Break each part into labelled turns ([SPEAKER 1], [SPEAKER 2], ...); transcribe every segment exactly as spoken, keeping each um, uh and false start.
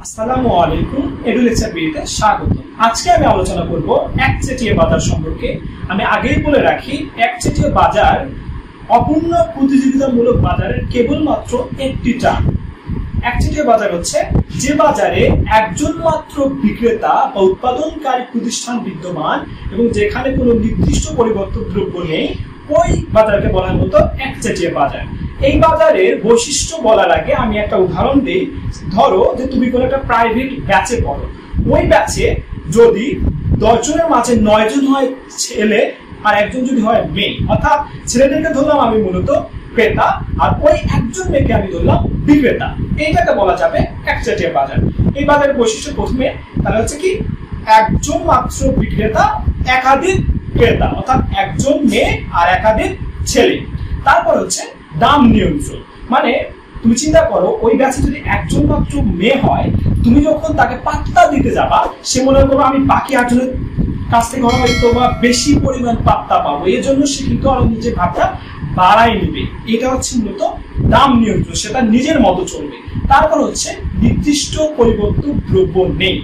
[SPEAKER 1] আসসালামু আলাইকুম, edu lecture বিডিতে স্বাগত। আজকে আমি আলোচনা করব একচেটিয়া বাজার সম্পর্কে। আমি আগেই বলে রাখি, একচেটিয়া বাজার অপূর্ণ প্রতিযোগিতামূলক বাজারের কেবলমাত্র একটি টার্ম। একচেটিয়া বাজার হচ্ছে যে বাজারে একজন মাত্র বিক্রেতা বা উৎপাদনকারী প্রতিষ্ঠান বিদ্যমান এবং যেখানে কোনো নির্দিষ্ট পরিবর্তন দ্রব্য নেই, ওই বাজারকে বলা হতো একচেটিয়া বাজার। এই বাজারের বৈশিষ্ট্য বলার আগে আমি একটা উদাহরণ দিই। ধরো যে তুমি কোনো একটা প্রাইভেট ব্যাচে পড়ো, ওই ব্যাচে যদি দশ জনের মাঝে নয় জন হয় ছেলে আর একজন যদি হয় মেয়ে, অর্থাৎ ছেলেদেরকে ধরলাম আমি মূলত ক্রেতা আর ওই একজন মেয়েকে আমি ধরলাম বিক্রেতা, এইটাকে বলা যাবে একচেটিয়া বাজার। এই বাজারের বৈশিষ্ট্য প্রথমে তাহলে হচ্ছে কি, একজন মাত্র বিক্রেতা একাধিক ক্রেতা, অর্থাৎ একজন মেয়ে আর একাধিক ছেলে। তারপর হচ্ছে দাম নিয়ন্ত্রণ, মানে তুমি চিন্তা করো ওই ব্যাচে যদি একজন মাত্র মেয়ে হয়, তুমি যখন তাকে পাত্তা দিতে যাবা, সে মনে করো আমি বাকি আটজনের কাছ থেকে হয়তো বা বেশি পরিমাণ পাত্তা পাবো, এই জন্য সে কিন্তু আরো নিজের ভাবটা বাড়াই নিবে। এটা হচ্ছে মূলত দাম নিয়ন্ত্রণ, সেটা নিজের মতো চলবে। তারপর হচ্ছে নির্দিষ্ট পরিবর্তন দ্রব্য নেই।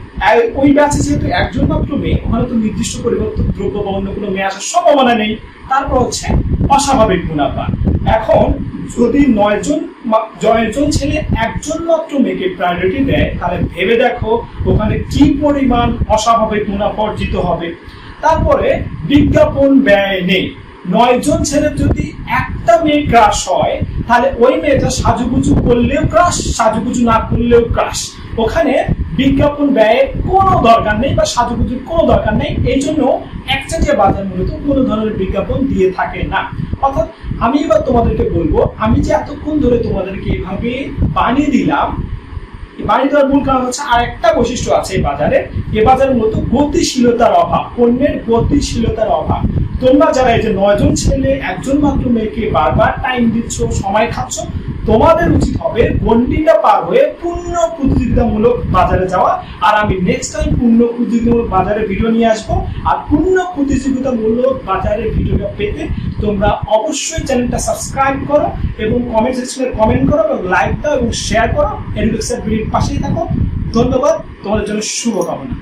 [SPEAKER 1] ওই ব্যাচে যেহেতু একজন মাত্র মেয়ে, ওখানে তো নির্দিষ্ট পরিবর্তন দ্রব্য বা অন্য কোনো মেয়ে আসার সম্ভাবনা নেই। তারপর হচ্ছে অস্বাভাবিক মুনাফা। এখন যদি নয় জন নয়জন ছেলে একজন মাত্র মেয়েকে প্রায়োরিটি দেয়, তাহলে ভেবে দেখো ওখানে কি পরিমাণ অস্বাভাবিক মুনাফা অর্জিত হবে। তারপরে বিজ্ঞাপন ব্যয় নেই। নয় জন ছেলে যদি একটা মেয়ে ক্রাশ হয়, তাহলে ওই মেয়েটা সাজুগুজু করলেও ক্রাশ, সাজুগুজু না করলেও ক্রাশ। ওখানে বিজ্ঞাপন ব্যয়ের কোনো দরকার নেই বা সাজুগুজুর কোনো দরকার নেই। এই জন্য একচেটিয়া বাজার মূলত কোনো ধরনের বিজ্ঞাপন দিয়ে থাকে না। অর্থাৎ আমি এবার তোমাদেরকে বলবো, আমি যে এতক্ষণ ধরে তোমাদেরকে এভাবে বানিয়ে দিলাম, বানিয়ে দেওয়ার মূল কারণ হচ্ছে আর একটা বৈশিষ্ট্য আছে এই বাজারে। এ বাজারের মতো গতিশীলতার অভাব, পণ্যের গতিশীলতার অভাব। তোমরা যারা এই যে নয়জন ছেলে একজন মাত্র মেয়েকে বারবার টাইম দিচ্ছ, সময় খাচ্ছ, তোমাদের উচিত হবে গন্ডিটা পার হয়ে পূর্ণ প্রতিযোগিতামূলক বাজারে যাওয়া। আর আমি নেক্সট টাইম পূর্ণ প্রতিযোগিতামূলক বাজারের ভিডিও নিয়ে আসবো। আর পূর্ণ প্রতিযোগিতামূলক বাজারের ভিডিওটা পেতে তোমরা অবশ্যই চ্যানেলটা সাবস্ক্রাইব করো এবং কমেন্ট সেকশনে কমেন্ট করো এবং লাইক দাও এবং শেয়ার করো। এডু লেকচার ভিডিওর পাশেই থাকো। ধন্যবাদ, তোমাদের জন্য শুভকামনা।